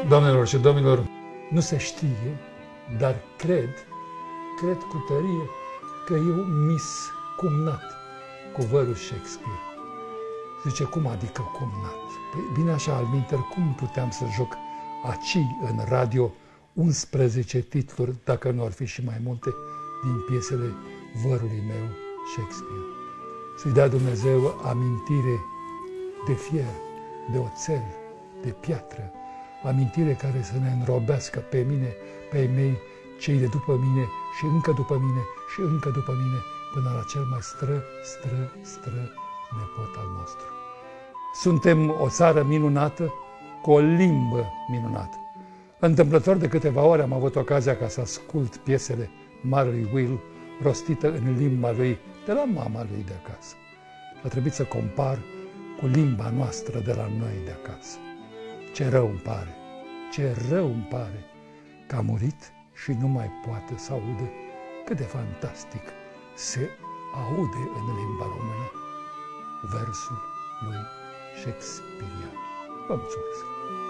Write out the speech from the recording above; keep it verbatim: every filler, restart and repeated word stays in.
Doamnelor și domnilor, nu se știe, dar cred, cred cu tărie că eu mis cumnat cu vărul Shakespeare. Zice, cum adică cumnat? Păi bine așa, alminter, cum puteam să joc aci în radio unsprezece titluri, dacă nu ar fi și mai multe, din piesele vărului meu Shakespeare. Să-i dea Dumnezeu amintire de fier, de oțel, de piatră, amintire care să ne înrobească pe mine, pe ei mei, cei de după mine și încă după mine și încă după mine, până la cel mai stră, stră, stră nepot al nostru. Suntem o țară minunată, cu o limbă minunată. Întâmplător de câteva ore am avut ocazia ca să ascult piesele marelui Will rostită în limba lui, de la mama lui de acasă. A trebuit să compar cu limba noastră de la noi de acasă. Ce rău îmi pare, ce rău îmi pare că a murit și nu mai poate să audă cât de fantastic se aude în limba română versul lui Shakespeare. Vă mulțumesc!